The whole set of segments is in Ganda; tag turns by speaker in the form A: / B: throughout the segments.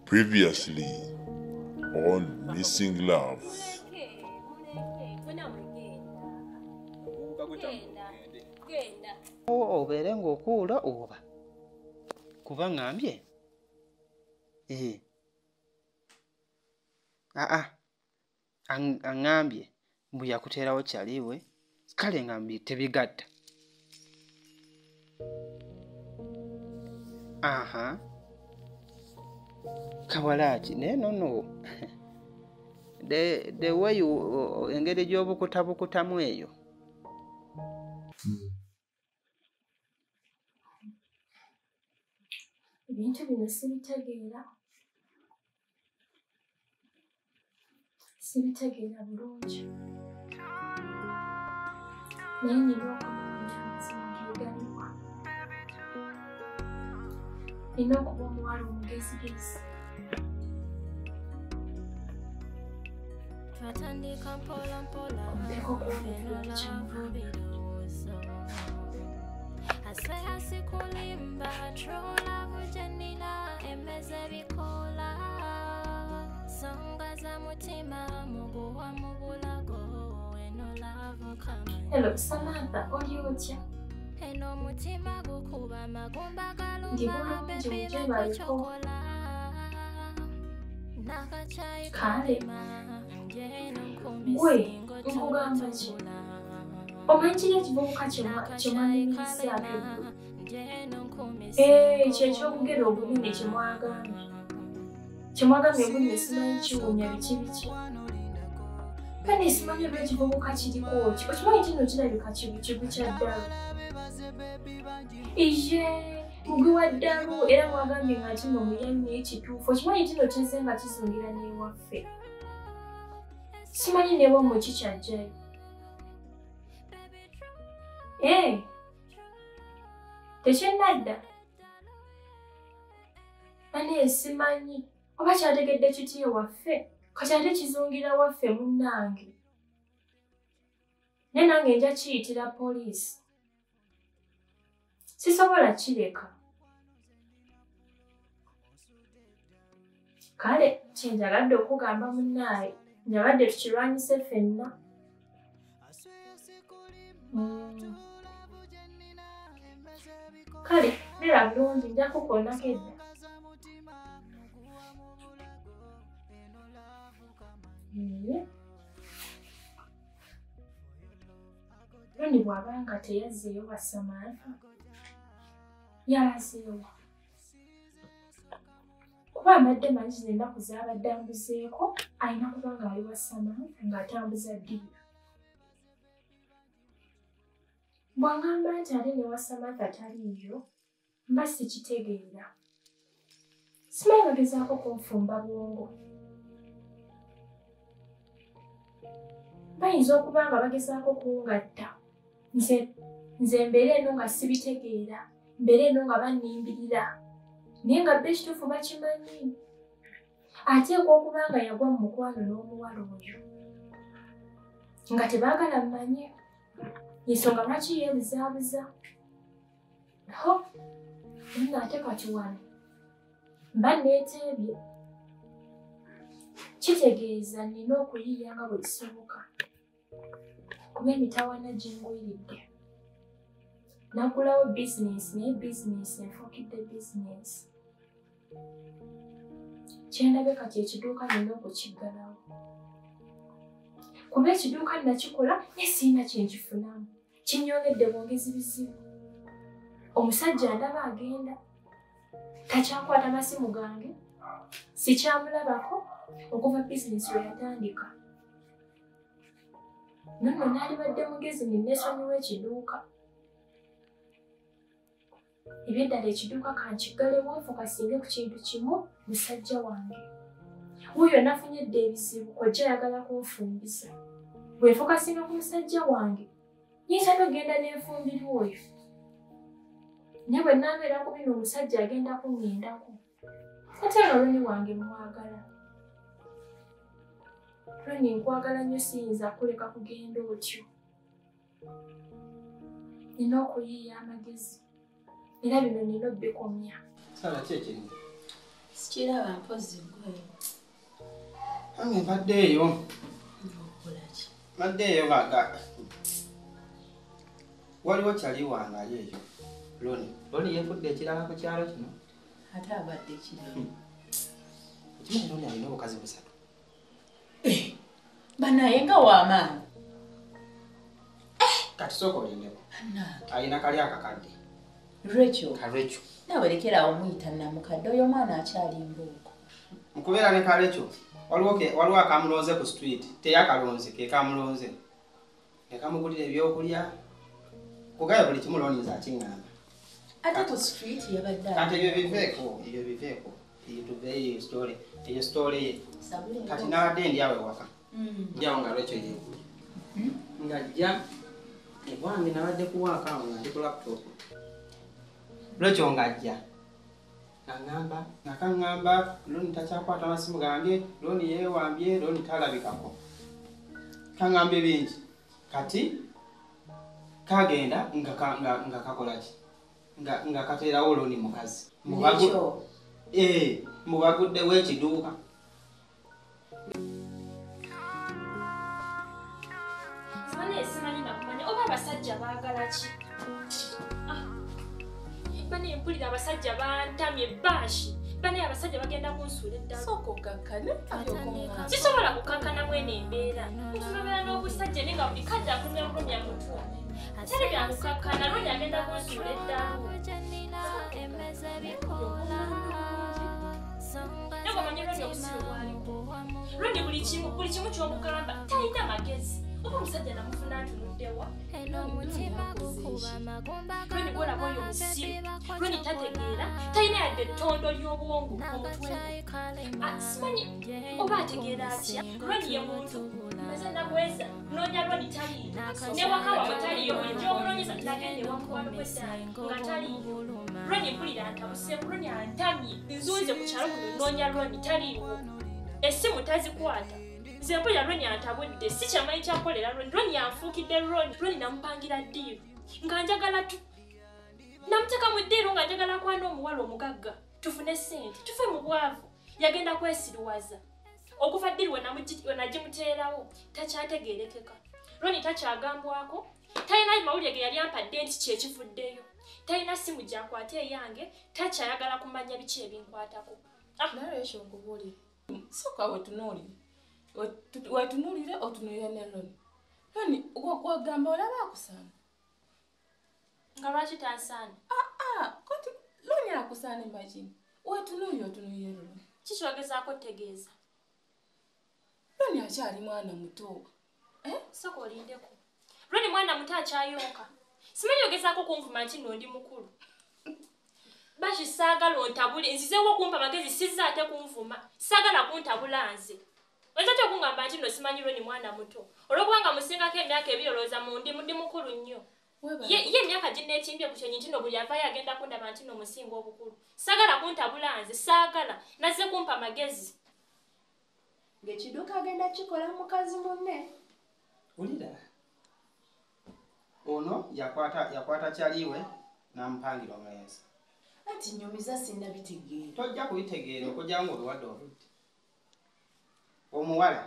A: Previously on Missing Love.
B: Obeere ng'okuula oba kuba ngambye aŋŋambye mbu yakuteerawo kyaliwe kale ngambye tebigatta. Kawalaaki naye nono the way engeri gy'obukutabukutamu eyo.
C: Ebintu bino sibitegeera bulungi naye nina okunoonya amazima geegaliwa. Nina okuba omuwala omugezigezi. Ompeko kuwona Hello, Samantha, oli otya? Ndi bulungi mugyebaliko. Kale, gwe nkugamba ki? Omanyi kiri ekivubuka kyemwanimirizaako eggulu? Ekyo ekyokugera obunene kyemwagambye. Kyemwagambye bunne simanyi kiwunya biki biki. Kandi simanyi oba ekivubuka kiriko ki. Okimanyi kino kirabika kibu kya ddalu. Mugwi wa ddalu era mwagambye nga kino muyamye ekituufu. Okimanyi kino kizze nga kizungira n'ewaffe. Simanyi ne bwomwe kikyajjayo. Tekyennadda. Ane simanyi oba kyategedde kiti ewaffe kati ate kizungira waffe munnange. Ne nange nja kiyitira poliisi. Sisobola kireka. Kale kyenjagadde okugamba munnaaye njabadde tukirwanyise ffenna. Kale beera bulungi nja kukoonako edda. Londi bw'aba nga teyazzeeyo wa Samantha yalazeewo. Kuba mbadde manyi zino ennaku z'abadde ambuzeeko alina kuba ng'ali wa Samantha ng'atambuza ddiba. Bw'angamba nti ate ne wa Samantha taliiyo mba sikitegeera. Simanyi bagezaako kunfumba bwongo. Bayinza okuba nga bagezaako kungatta. Nze mbeera eno nga sibitegeera. Mbeera eno nga bannimbirira. Naye nga ekituufu bakimanyi. Ateekwa okuba nga yagwa mu mukwano n'omuwala oyo. Nga tebaagala mmanye. Ensonga lwaki yeebuzaabuza. Nno ate kati wano mba neeteebye. Kitegeeza nina okuyiiya nga bwe kisoboka. Kuba emitawaana gingwiridde. Nagulawo bizinesi naye bizinesi enfuukidde bizinesi. Kyendabe kati ekiduuka nina okukiggalawo. Kuba ekiduuka nakikola naye sirina kyenkifunamu. Kinnyongedde bwongezi bizibu. Omusajja ndaba agenda. Takyakwata masimu gange. Sikyamulabako okuva bizinesi we yatandika. Nonno naalibadde mugezi ninneesonyiwa ekiduuka. Ebyeddala ekiduuka kankigalewo nfokasinge ku kintu kimu musajja wange. Wuuyo nafunyedde ebizibu kojja ayagala kunfumbiza. Bwe nfokasinga ku musajja wange nyinza n'ogenda n'enfumbirwa oyo. Naye bwe naabeera ku bino omusajja agenda kungendako. Ate nga Loni wange mwagala. Loni nkwagala nnyo siyinza kuleka kugenda otyo. Nina okuyiiya amagezi. Era bino nina obbikomya.
B: Sala ki ekirimu?
D: Sikiraba mpozi gwe.
B: Ange baddeeyo.
D: Okolaki?
B: Baddeeyo gaga. Waliwo kyali wange ali eyo. Loni yefudde ekirala ku kyalo kino.
D: Ate abadde kirala.
B: Ekimanyi Loni alina obukazi busatu.
D: Banaye nga w'amaanyi.
B: Kati sooka olindeko. Alina kali akakadde.
D: Rachel.
B: Karecho.
D: Nawe lekera omuyita namukadde oyo omwana akyali mbuuko.
B: Mukubeera ne Karecho. Waliwo akamulonze ku street. Teyakalonze ke kamulonze. Ekamugulira ebyokulya. Kugayo buli kimu Loni nze akiŋŋamba.
D: Ate ku street yabadde.
B: Kati ebyo biveeko. Iyo tuveeyo story. Eyo story ye. Kati nabadde ndi awe waka. Njawo nga Rachel yeegulye. Ngajja ebwange nabadde kuwaaka awo nga ndi ku laptop. Rachel ngajja. Ng'aŋŋamba Loni takyakwata amasimu gange, Loni yeewambye, Loni talabikako. Kaŋŋambye bingi. Kati kagenda nga kakola ki? Nga kateerawo Loni mukazi. Mubaguddewo ekiduuka.
C: Simanyi nakumanya oba abasajja baagala ki? Bane mpulira abasajja bantamye baashi. Bane abasajja bagenda kunsuula eddala.
D: Soko kakkane ayokomwa.
C: Sisobola kukankana mwene embeera. Ntunobeera n'obusajja ne nga buli kadde akumya mutwe. Teri bya kukankana Loni agenda kunsuula eddala. Nago manyi Loni obusiru bwaliko. Loni buli kimu ky'omugamba talina magezi. Oba omusajja namufuna ntunuddewa. Loni bwolaba oyo omusiru. Loni tategeera. Talina yadde ettondo ly'obwongo omutwe. Simanyi oba ategeera atya. Loni ye muntu. Meze nabweza. Noonya Loni taliiyo. Newaka wamwe taliiyo. Buli gy'omunoonyeza tagenda ewamukwano kw'eddaala nga taliiyo. Loni mpulira ntabuseemu. Loni antamye. Nzunze ku kyalo kuno noonya Loni taliiwo. Essimu tazikwata. Nze mpulira Loni antabudde. Si kyamanyi kyakolera Loni. Loni yanfuukidde Loni. Loni namupangira ddiiru. Nga njagala namuteeka mu ddiiru nga njagala kwana omuwala omugagga. Tufune ssente. Tufe mu bwavu. Yagenda kwesiruwaza. Okuva ddiiru we nagimuteerawo takyategeerekeka. Loni takyagambwako. Talina mawulire ge yali ampadde nti kyekifuddeyo. Talina simu gy'akwata eyange. Takyayagala kumanya biki ebinkwatako.
D: Nawe ekyo nkubuulire. Sooka wetunuulire. Wetunuulire otunuulire ne Loni. Loni gwagamba olaba akusaana.
C: Nga lwaki tansaana?
D: Kati Loni akusaana mbakini. Wetunuulire otunuulire Loni.
C: Kikyogezaako tegeeza.
D: Loni akyali mwana muto.
C: Sooka olindeko. Loni mwana muto akyayonka. Simanyi ogezaako kunvuma nti nno ndi mukulu. Bashi saagala ontabule. Nzizeewo okumpa magezi sizza ate kunvuma. Saagala kuntabula nze. Oyinza otya okungamba nti nno simanyi Loni mwana muto. Olw'okubanga musingako emyaka ebiri olowooza ndi mukulu nnyo. Ye emyaka ginneetimbye ku kyenyi nti nno buli avaayo agenda kundaba nti nno musinga obukulu. Saagala kuntabula nze. Saagala. Nazze kumpa magezi.
D: Ng'ekiduuka agenda kikola mukazi munne.
B: Ulira. Ono yakwata kyaliwe n'amupangira omulenzi.
D: Ati nnyumiza sinnabitegeera.
B: Tojja kubitegeera okujja nga obiwadde obudde. Omuwala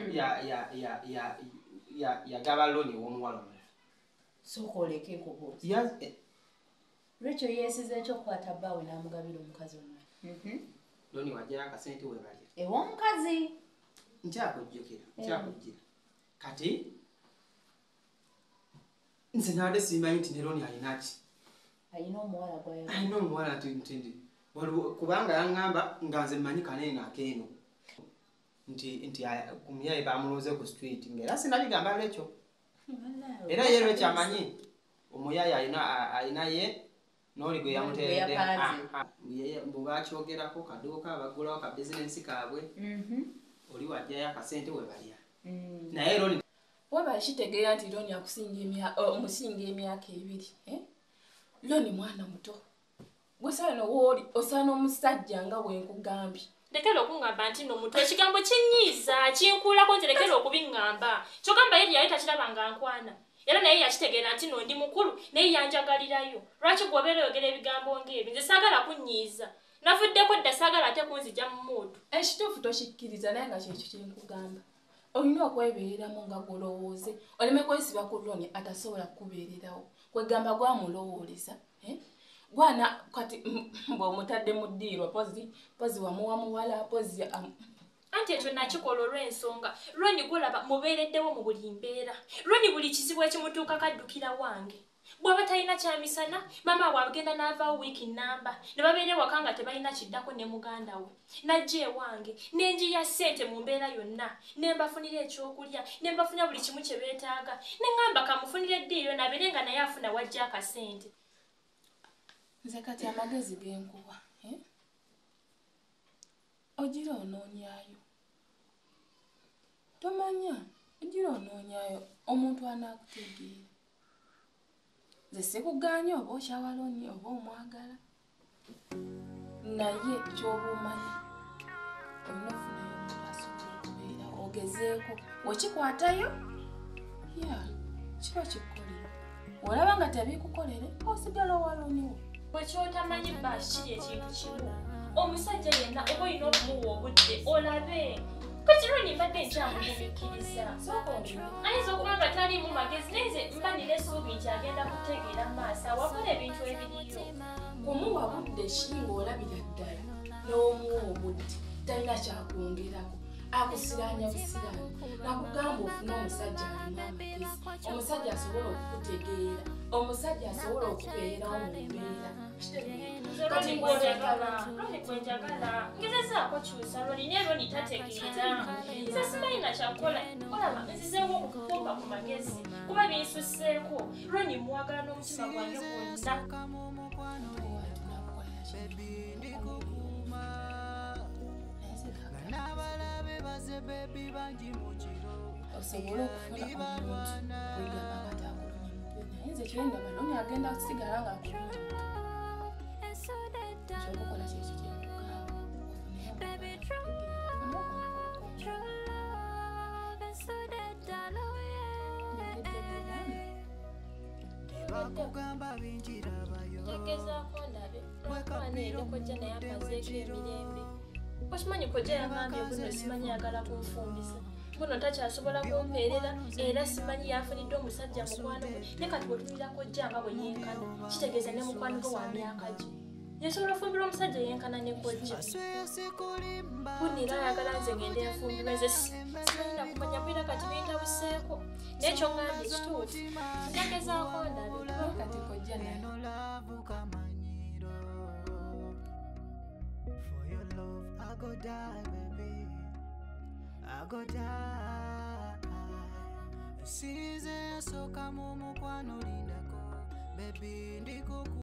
B: yagaba Loni w'omuwala omulala.
D: Sooka oleke kubuuza. Rachel yeesiza ekyokukwata bbaawe n'amugabira omukazi omulala.
B: Loni wajjayo akasente we balya.
D: Ew'omukazi.
B: Nkyakujjukira. Kati nze nabadde simanyi nti ne Loni alina ki.
D: Alina omuwala gw'ayagala.
B: Alina omuwala ntindi. Kubanga yaŋŋamba nga nze mmanyi kanene akeeno. Nti ku muyaye bamuloze ku street ng'era sinabigamba Rachel. Era ye Rachel amanyi omuyaye alina ye n'oli gwe yamuteeredde. Bwe bakyogerako kaduuka bagulawo ka bizinensi kaabwe. Oli wajjayo akasente we balya. Naye Loni
D: waba kitegeera nti Loni omusinga emyaka ebiri. Loni mwana muto. Gwesaana wooli osaana omusajja nga bwenkugambye.
C: Lekera okungamba nti nno muto. Ekigambo kinyiiza kinkuulako nti lekera okubiŋŋamba. Kyogamba ye yali takiraba nga nkwana. Era naye yakitegeera nti nno ndi mukulu naye yanjagalirayo. Lwaki gw'obeera oyogera ebigambo ng'ebyo? Nze saagala kunnyiiza. Navuddeko dda saagala ate kunzija mu muutu.
D: Ekituufu tokikkiriza naye nga kyekyo kye nkugamba. Olina okwebeereramu nga golowooze oleme kwesiba ku Ronnie atasobola kukubeererawo. Kwegamba gwamulowooleza. Gwana kati bw'omutadde mu ddiirwa pozi wamuwa muwala pozi
C: Anti ekyo nakikola olw'ensonga Ronnie gwolaba mubeereddewo mu buli mbeera. Ronnie buli kizibu ekimutuuka kaddukira wange. Bw'aba talina kyamisana maama bw'agenda n'avaawo wiiki nnamba ne babeera waka nga tebalina kiddako ne muganda we. Najja ewange n'enjiya ssente mu mbeera yonna ne mbafunira ekyokulya ne mbafunira buli kimu kye beetaaga ne ŋŋamba kamufunire eddiiro nabeere nga naye afuna wajja akasente.
D: Nze kati amagezi genkuwa ogira onoonyaayo. Tomanya ogira onoonyaayo omuntu anaakutegeera. Nze sikugaanye oba okyawa Ronnie oba omwagala naye ky'oba omanyi olina ofunayo omuntu asobola okubeera ogezeeko wekikwatayo kiba kikukolera. Olaba nga tebikukolere osigala owa Ronnie wo.
C: Bwekyotamanyi baasi kiri ekintu kimu. Omusajja yenna oba olina okumuwa obudde olabe. Kati Ronnie mbadde nkyamugumiikiriza. Ayinza okuba nga taliimu magezi naye nze mba nina essuubi nti agenda kutegeera mu maaso awakola ebintu ebiriyo.
D: Kumuwa budde ki ng'olabira ddala n'omuwa obudde talina kyakwongerako akusiraanya busiraani nakugamba ofune omusajja alimu amagezi omusajja asobola okukutegeera omusajja asobola okubeerawo mu mbeera.
C: Ronnie gwenjagala ngezezaako kyusa Ronnie naye Ronnie tategeera. Nze simanyi na kyakola olaba nzizeewo okukumba ku magezi kuba binsusseeko. Ronnie mwagala n'omutima gwange gwonna.
D: Osobola okufuna omuntu kwegamba nga takulumya mutwe naye nze kyendaba Ronnie agenda kusigala nga akulumya mutwe. Kyokukola kyekyo kyekugamba
C: Ngezaako ndabe lwakwana eri kojja naye amazeeko emirembe. Okimanyi kojja yangambye buno simanyi yagala kunfumbisa. Buno takyasobola kumpeerera era simanyi yafunidde omusajja mukwano gwe ne kati bwetunira kojja nga bwe yenkana kitegeeza ne mukwano gwe wa myaka gye. Yasobola ofumbira omusajja yenkana ne kojja. Bunira ayagala nze ngende yafumbirwa nze simanyi nakumanya bwira kati bintabuseeko naye kyongambye ekituufu ngezaako ndabe
D: kati kojja naye.
E: I go die, baby. I go die. Since I saw come home, baby,